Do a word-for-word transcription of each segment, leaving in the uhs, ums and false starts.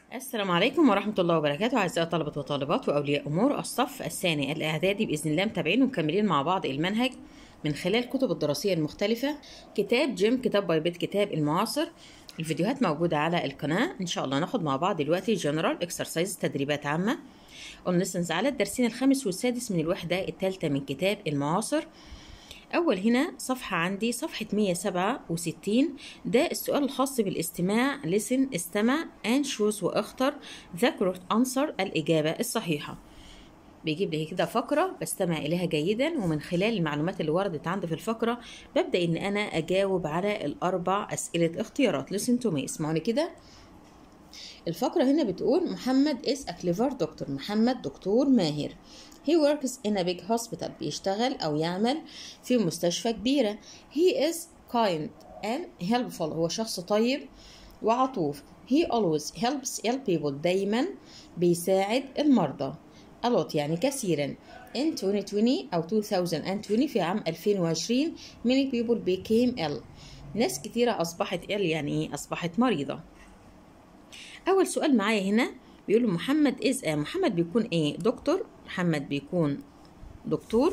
السلام عليكم ورحمة الله وبركاته. أعزائي طلبة وطالبات وأولياء أمور الصف الثاني الإعدادي، بإذن الله متابعين ومكملين مع بعض المنهج من خلال الكتب الدراسية المختلفة، كتاب جيم، كتاب باي بيت، كتاب المعاصر. الفيديوهات موجودة على القناة. إن شاء الله ناخد مع بعض دلوقتي جنرال اكسرسايز، تدريبات عامة اون ليسنز على الدرسين الخامس والسادس من الوحدة الثالثة من كتاب المعاصر. أول هنا صفحة عندي صفحة مية وسبعة وستين، ده السؤال الخاص بالاستماع. listen، استمع and choose واختر the correct answer، الإجابة الصحيحة. بيجيب لي كده فقرة بستمع إليها جيدا، ومن خلال المعلومات اللي وردت عندي في الفقرة ببدأ إن أنا أجاوب على الأربع أسئلة اختيارات. listen to me، اسمعوني كده. الفقرة هنا بتقول محمد is a clever doctor، محمد دكتور ماهر. He works in a big hospital، بيشتغل أو يعمل في مستشفى كبيرة. He is kind and helpful، هو شخص طيب وعطوف. He always helps ill people، دايما بيساعد المرضى. a lot يعني كثيرا. In ألفين وعشرين أو ألفين وعشرين، في عام ألفين وعشرين many people became ill، ناس كتيرة أصبحت ill يعني إيه؟ أصبحت مريضة. أول سؤال معايا هنا بيقول محمد إز آه محمد بيكون إيه؟ دكتور. محمد بيكون دكتور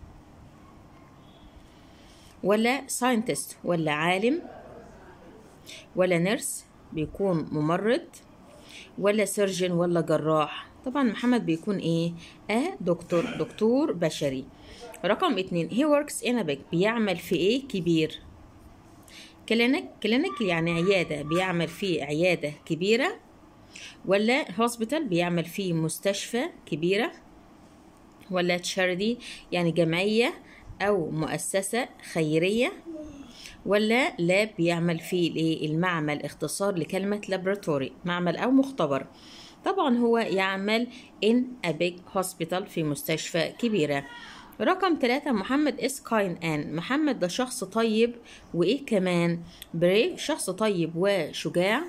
ولا ساينتست ولا عالم ولا نيرس، بيكون ممرض ولا سيرجن ولا جراح؟ طبعا محمد بيكون إيه؟ آه دكتور، دكتور بشري. رقم اتنين he works in a big، بيعمل في إيه؟ كبير. كلينيك، كلينيك يعني عيادة، بيعمل في عيادة كبيرة. ولا هوسبيتال، بيعمل في مستشفى كبيرة. ولا تشاريتي يعني جمعية أو مؤسسة خيرية. ولا لاب، بيعمل في المعمل، اختصار لكلمة لابراتوري، معمل أو مختبر. طبعا هو يعمل in a big hospital، في مستشفى كبيرة. رقم ثلاثة محمد is kind and، محمد ده شخص طيب وإيه كمان؟ brave، شخص طيب وشجاع.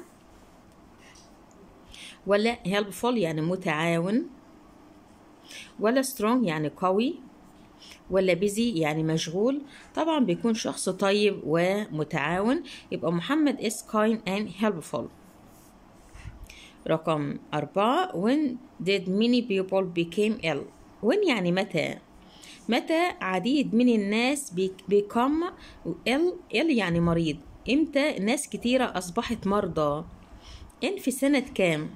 ولا helpful يعني متعاون. ولا strong يعني قوي. ولا busy يعني مشغول. طبعا بيكون شخص طيب ومتعاون، يبقى محمد is kind and helpful. رقم أربعة when did many people became ill، when يعني متى، متى عديد من الناس become ill، ill يعني مريض، امتى ناس كتيرة أصبحت مرضى؟ إن في سنة كام؟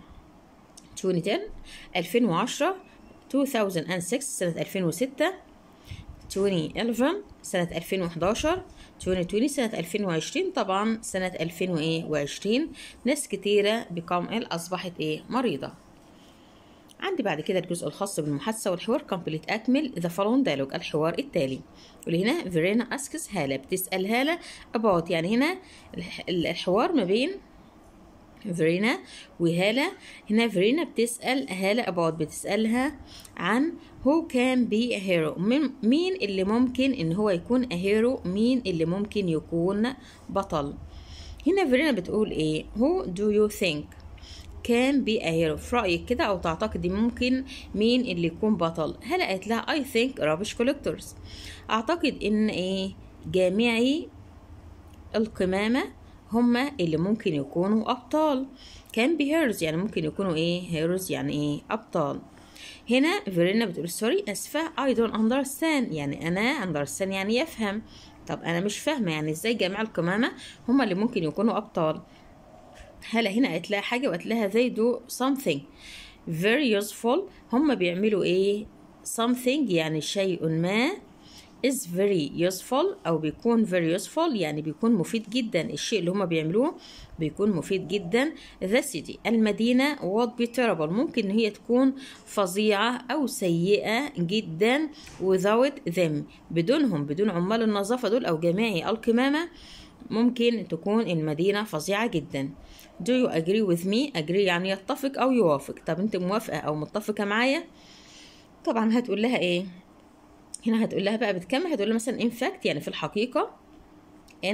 ألفين وعشرة، ألفين وستة، سنة ألفين وستة، ألفين وحداشر سنة ألفين وحداشر، ألفين وعشرين سنة ألفين وعشرين، طبعا سنة ألفين وعشرين ناس كتيرة become ill، أصبحت إيه؟ مريضة. عندي بعد كده الجزء الخاص بالمحادثة والحوار complete، أكمل the following dialogue، الحوار التالي. وهنا فيرينا asks، هالة بتسأل هالة about، يعني هنا الحوار ما بين فيرينا وهالة. هنا فيرينا بتسأل هالة about، بتسألها عن who can be a hero، مين اللي ممكن ان هو يكون a hero، مين اللي ممكن يكون بطل. هنا فيرينا بتقول ايه؟ who do you think can be a hero، في رأيك كده او تعتقد ممكن مين اللي يكون بطل؟ هالة قالت لها I think rubbish collectors، اعتقد ان ايه؟ جامعي القمامة هما اللي ممكن يكونوا أبطال. can be heroes يعني ممكن يكونوا إيه؟ heroes يعني إيه؟ أبطال. هنا فيرينا بتقول سوري، أسفة، I don't understand، يعني أنا understand يعني يفهم. طب أنا مش فاهمة، يعني إزاي جميع القمامة هما اللي ممكن يكونوا أبطال؟ هلا هنا قالت لها حاجة وقالت لها they do something very useful، هما بيعملوا إيه؟ something يعني شيء ما is very useful، أو بيكون very useful يعني بيكون مفيد جدا، الشيء اللي هما بيعملوه بيكون مفيد جدا. the city المدينة would be terrible، ممكن إن هي تكون فظيعة أو سيئة جدا without them، بدونهم، بدون عمال النظافة دول أو جماعي القمامة ممكن تكون المدينة فظيعة جدا. do you agree with me؟ agree يعني يتفق أو يوافق. طب أنت موافقة أو متفقة معايا؟ طبعا هتقول لها إيه؟ هنا هتقول لها بقى بتكمل، هتقول لها مثلا in fact يعني في الحقيقة، in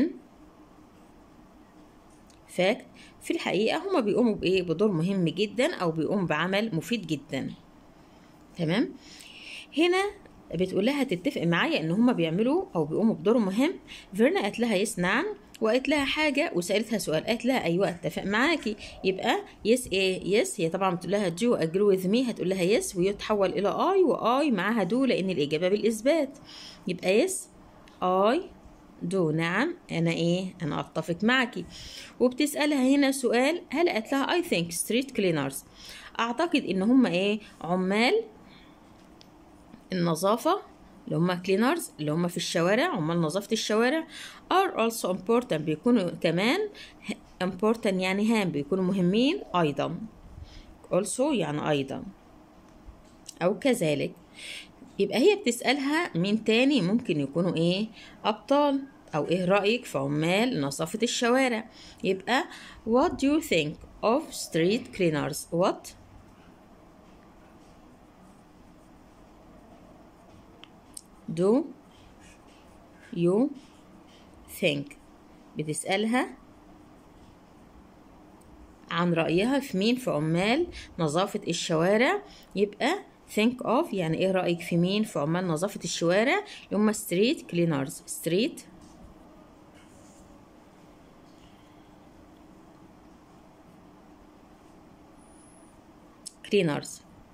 fact في الحقيقة هما بيقوموا بإيه؟ بدور مهم جدا أو بيقوم بعمل مفيد جدا. تمام. هنا بتقول لها تتفق معايا إن هما بيعملوا أو بيقوموا بدور مهم. فيرنا قالت لها يس نعم. وقالت لها حاجة وسألتها سؤال، قالت لها أيوة أتفق معاكي، يبقى يس إيه يس، هي طبعا بتقول لها do agree with me، هتقول لها يس ويتحول إلى I، وآي معاها do لأن الإجابة بالإثبات، يبقى يس I do، نعم أنا إيه أنا أتفق معاكي. وبتسألها هنا سؤال، هل قالت لها I think street cleaners، أعتقد إن هم إيه عمال النظافة اللي هم cleaners اللي هم في الشوارع، عمال نظافة الشوارع are also important، بيكونوا كمان important يعني هام، بيكونوا مهمين أيضا، also يعني أيضا أو كذلك. يبقى هي بتسألها مين تاني ممكن يكونوا إيه أبطال، أو إيه رأيك في عمال نظافة الشوارع، يبقى what do you think of street cleaners. what do you think، بتسألها عن رأيها في مين في عمال نظافة الشوارع، يبقى think of يعني ايه رأيك في مين في عمال نظافة الشوارع اللي هم street cleaners. street cleaners،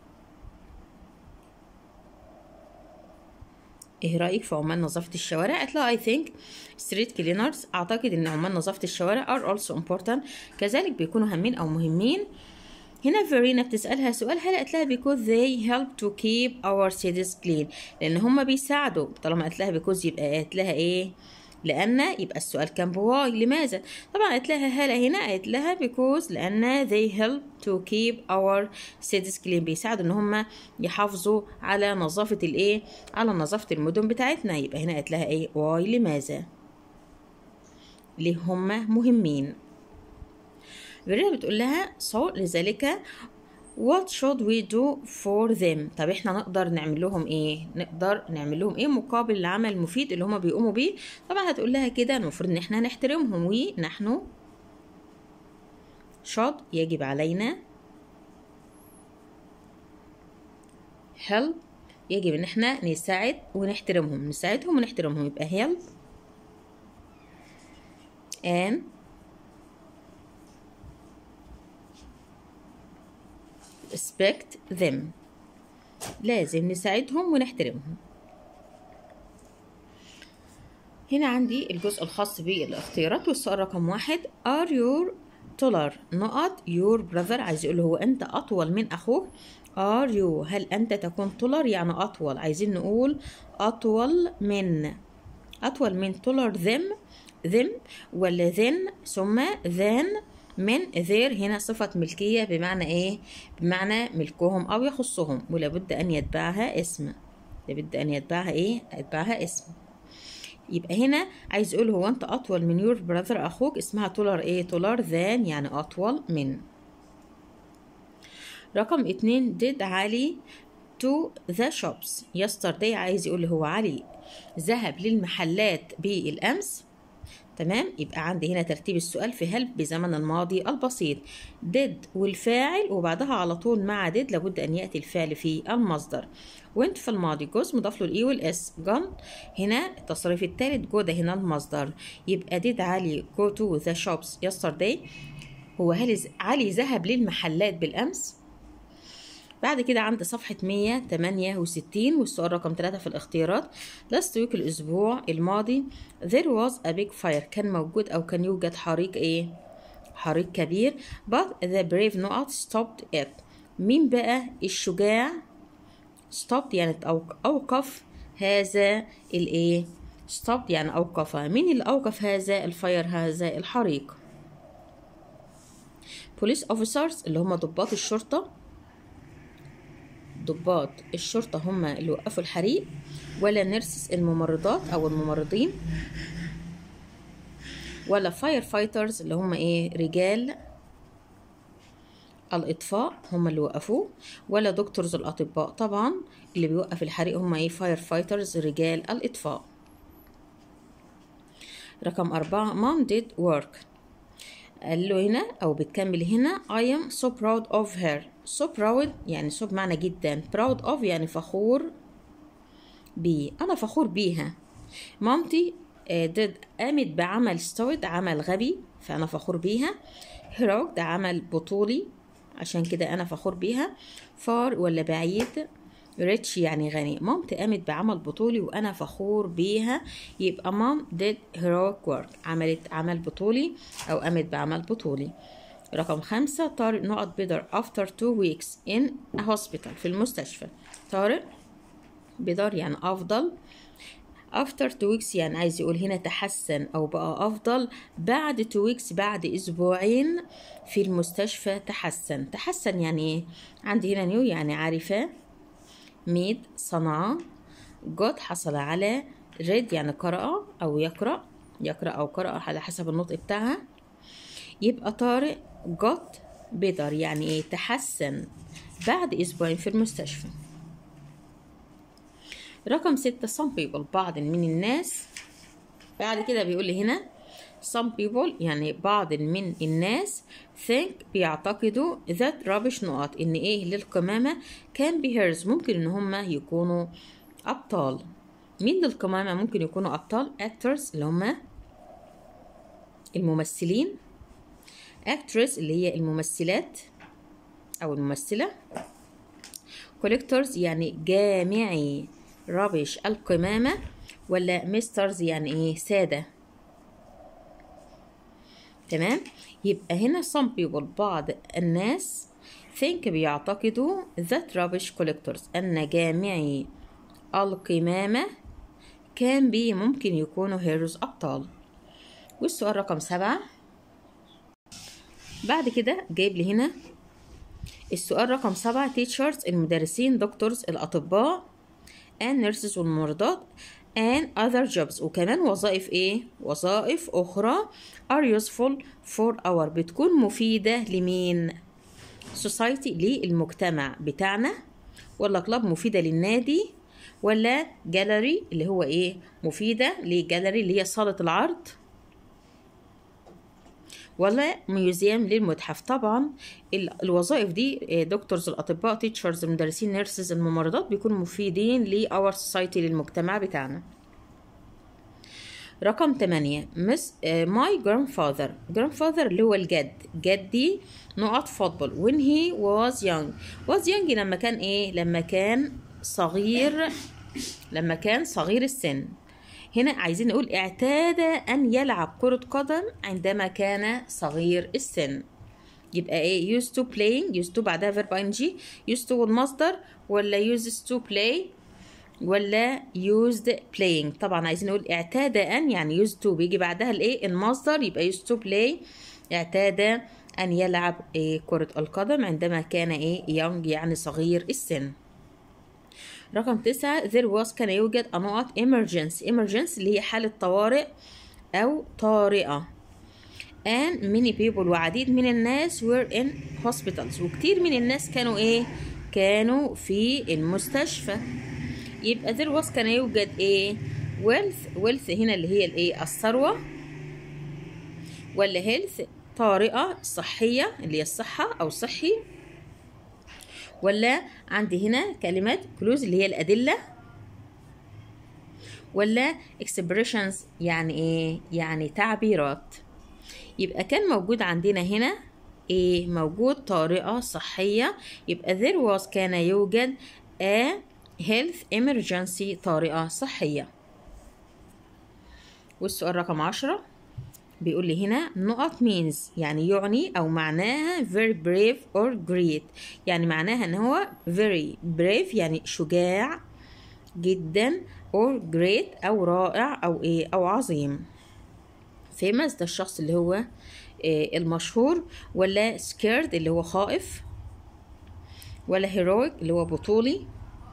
ايه رأيك في عمال نظافة الشوارع؟ قالت لها I think street cleaners، اعتقد ان عمال نظافة الشوارع are also important، كذلك بيكونوا هامين او مهمين. هنا فيرينا بتسألها سؤال، هل قالت لها because they help to keep our cities clean، لان هم بيساعدوا، طالما قالت لها because يبقى قالت لها ايه لأن، يبقى السؤال كان بواي لماذا؟ طبعا قالت لها هلا هنا قالت لها because لأن they help to keep our cities clean، بيساعدوا إن هم يحافظوا على نظافة الإيه؟ على نظافة المدن بتاعتنا، يبقى هنا قالت لها إيه؟ واي لماذا؟ ليه هم مهمين؟ فيرينا بتقول لها so لذلك what should we do for them، طب احنا نقدر نعمل لهم ايه، نقدر نعمل لهم ايه مقابل العمل المفيد اللي هم بيقوموا بيه. طبعا هتقول لها كده المفروض ان احنا نحترمهم، ونحن should يجب علينا، help يجب ان احنا نساعد ونحترمهم، نساعدهم ونحترمهم، يبقى help and respect them، لازم نساعدهم ونحترمهم. هنا عندي الجزء الخاص بالاختيارات، والسؤال رقم واحد are your taller نقط your brother، عايز يقول هو انت اطول من اخوك. are you هل انت تكون taller يعني اطول، عايزين نقول اطول من، اطول من taller them them ولا then ثم then من their، هنا صفة ملكية بمعنى ايه، بمعنى ملكهم او يخصهم، ولابد ان يتبعها اسم، لابد ان يتبعها ايه، يتبعها اسم. يبقى هنا عايز يقول هو انت اطول من your brother اخوك، اسمها taller ايه، taller than يعني اطول من. رقم اتنين did علي to the shops yesterday، عايز يقول هو علي ذهب للمحلات بالامس، تمام. يبقى عندي هنا ترتيب السؤال في هل بزمن الماضي البسيط، did والفاعل وبعدها على طول مع did لابد ان ياتي الفعل في المصدر. went في الماضي جوز مضاف له الاي والاس، gone هنا التصريف الثالث جو ده هنا المصدر، يبقى did علي go to the shops yesterday، هو هل علي ذهب للمحلات بالامس. بعد كده عند صفحة مية وتمانية وستين والسؤال رقم ثلاثة في الاختيارات last week الأسبوع الماضي there was a big fire، كان موجود أو كان يوجد حريق إيه؟ حريق كبير. but the brave نقط stopped it، مين بقى الشجاع؟ stopped يعني أوقف هذا الإيه؟ stopped يعني أوقف، مين اللي أوقف هذا الفاير هذا الحريق؟ police officers اللي هم ضباط الشرطة، ضباط الشرطة هم اللي وقفوا الحريق، ولا نيرسز الممرضات أو الممرضين، ولا فاير فايترز اللي هم إيه رجال الإطفاء هم اللي وقفوه، ولا دكتورز الأطباء طبعا اللي بيوقف الحريق هم إيه فاير فايترز رجال الإطفاء. رقم أربعة mom did work، قال له هنا أو بتكمل هنا I am so proud of her، so proud يعني so بمعنى جدا، proud of يعني فخور بيه، أنا فخور بيها. مامتي did قامت بعمل stupid عمل غبي فأنا فخور بيها. heroic ده عمل بطولي عشان كده أنا فخور بيها. far ولا بعيد. rich يعني غني. مام قامت بعمل بطولي وأنا فخور بيها، يبقى مام did heroic work عملت عمل بطولي أو قامت بعمل بطولي. رقم خمسة طارق نقط بيدر after two weeks in a hospital في المستشفى. طارق بيدر يعني أفضل. after two weeks يعني عايز يقول هنا تحسن أو بقى أفضل بعد two weeks بعد أسبوعين في المستشفى تحسن. تحسن يعني إيه؟ عندي هنا نيو يعني عارفة. ميد صنع. جوت حصل على. ريد يعني قرأ أو يقرأ يقرأ أو قرأ على حسب النطق بتاعها. يبقى طارق got better يعني ايه تحسن بعد اسبوعين في المستشفى. رقم ستة some people بعض من الناس. بعد كده بيقول لي هنا some people يعني بعض من الناس think بيعتقدوا that rubbish نقط ان ايه للقمامة can be heroes ممكن ان هم يكونوا ابطال. مين للقمامة ممكن يكونوا ابطال؟ actors اللي هم الممثلين. actress اللي هي الممثلات أو الممثلة. collectors يعني جامعي رابش القمامة. ولا مسترز يعني إيه سادة. تمام. يبقى هنا some people بعض الناس think بيعتقدوا that rubbish collectors أن جامعي القمامة كان بي ممكن يكونوا heroes أبطال. والسؤال رقم سبعة بعد كده جايب لي هنا السؤال رقم سبعة teachers المدرسين doctors الأطباء and nurses والممرضات and other jobs وكمان وظائف ايه وظائف أخرى are useful for our بتكون مفيدة لمين society للمجتمع بتاعنا ولا club مفيدة للنادي ولا gallery اللي هو ايه مفيدة لجاليري اللي هي صالة العرض ولا ميوزيوم للمتحف. طبعا الوظائف دي دكتورز الأطباء تيتشرز المدرسين نيرسز الممرضات بيكونوا مفيدين لأور سوسايتي للمجتمع بتاعنا. رقم ثمانية مس ماي جراندفاذر جراندفاذر اللي هو الجد جدي نقط فوتبول when he was young was young لما كان ايه لما كان صغير لما كان صغير السن. هنا عايزين نقول اعتاد أن يلعب كرة قدم عندما كان صغير السن. يبقى ايه used to playing used to بعدها verb ing used to والمصدر ولا uses to play ولا used playing. طبعا عايزين نقول اعتاد أن يعني used to بيجي بعدها الايه المصدر يبقى used to play اعتاد أن يلعب إيه كرة القدم عندما كان ايه young يعني صغير السن. رقم تسعة there was كان يوجد نقط emergency emergency اللي هي حالة طوارئ أو طارئة and many people وعديد من الناس were in hospitals وكتير من الناس كانوا إيه كانوا في المستشفى. يبقى there was كان يوجد إيه wealth wealth هنا اللي هي الإيه الثروة ولا health طارئة صحية اللي هي الصحة أو صحي ولا عندي هنا كلمات كلوز اللي هي الأدلة ولا expressions يعني إيه يعني تعبيرات. يبقى كان موجود عندنا هنا إيه موجود طارئة صحية يبقى there was كان يوجد a health emergency طارئة صحية. والسؤال رقم عشرة بيقول لي هنا نقط means يعني يعني أو معناها very brave or great يعني معناها إن هو very brave يعني شجاع جدا or great أو رائع أو إيه أو عظيم. famous ده الشخص اللي هو إيه المشهور ولا scared اللي هو خائف ولا heroic اللي هو بطولي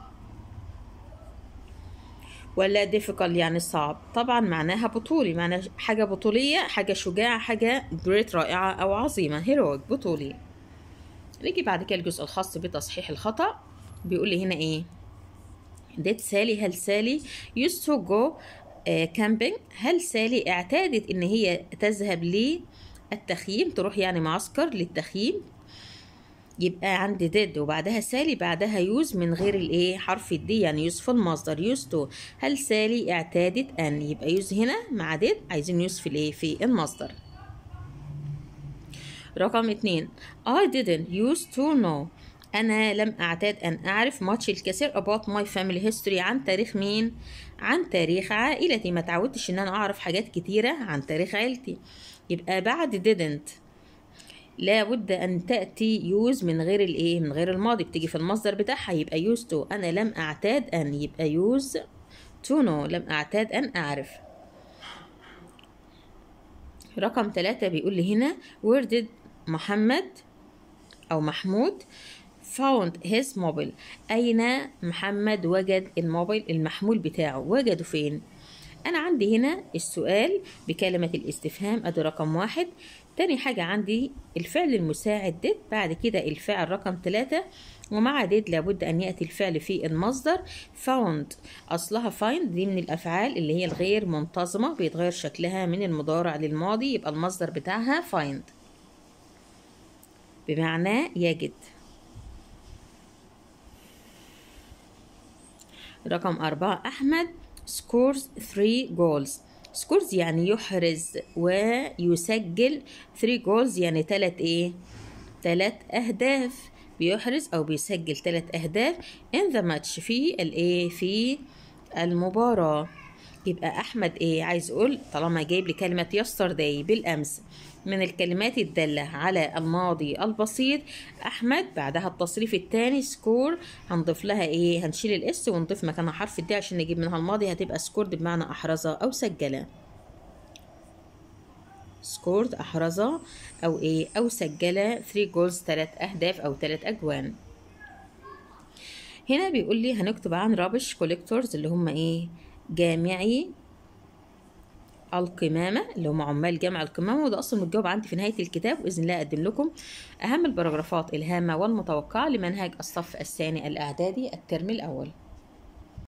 ولا difficult يعني صعب. طبعا معناها بطولي معناها حاجة بطولية حاجة شجاعة حاجة great رائعة أو عظيمة heroic بطولي. نيجي بعد كده الجزء الخاص بتصحيح الخطأ. بيقول لي هنا إيه did سالي هل سالي used to go uh, camping هل سالي اعتادت إن هي تذهب للتخييم تروح يعني معسكر للتخييم يبقى عندي did وبعدها سالي بعدها يوز من غير الايه حرف الدي، يعني يوز في المصدر يوز تو. هل سالي اعتادت ان؟ يبقى يوز هنا مع did، عايزين يوز في الايه في المصدر. رقم اتنين I didn't used to know. أنا لم أعتاد أن أعرف much الكثير about my family history. عن تاريخ مين؟ عن تاريخ عائلتي. ما تعودتش إن أنا أعرف حاجات كتيرة عن تاريخ عائلتي. يبقى بعد didn't لابد أن تأتي use من غير الإيه؟ من غير الماضي، بتيجي في المصدر بتاعها. يبقى used to. أنا لم أعتاد أن، يبقى use to know. لم أعتاد أن أعرف. رقم ثلاثة بيقول لي هنا where did محمد أو محمود found his mobile. أين محمد وجد الموبايل المحمول بتاعه؟ وجده فين؟ أنا عندي هنا السؤال بكلمة الاستفهام، أدي رقم واحد. تاني حاجة عندي الفعل المساعد did، بعد كده الفعل رقم ثلاثة، ومع did لابد أن يأتي الفعل في المصدر. found أصلها find، دي من الأفعال اللي هي الغير منتظمة بيتغير شكلها من المضارع للماضي، يبقى المصدر بتاعها find بمعنى يجد. رقم أربعة أحمد scores three goals. scores يعني يحرز ويسجل، three goals يعني تلات إيه؟ تلات أهداف. بيحرز أو بيسجل تلات أهداف in the match في الإيه؟ في المباراة. يبقى أحمد إيه؟ عايز أقول طالما جايب لي كلمة yesterday بالأمس من الكلمات الدالة على الماضي البسيط، أحمد بعدها التصريف الثاني سكور، هنضيف لها إيه؟ هنشيل الإس ونضيف مكانها حرف الدي عشان نجيب منها الماضي، هتبقى سكورد بمعنى أحرز أو سجل. سكورد أحرز أو إيه؟ أو سجل three goals ثلاث أهداف أو ثلاث أجوان. هنا بيقول لي هنكتب عن رابش كوليكتورز اللي هم إيه؟ جامعي القمامة، اللي هم عمال جامع القمامة، وده أصلا متجاوب عندي في نهاية الكتاب، وبإذن الله أقدم لكم أهم البراجرافات الهامة والمتوقعة لمنهج الصف الثاني الإعدادي الترم الأول.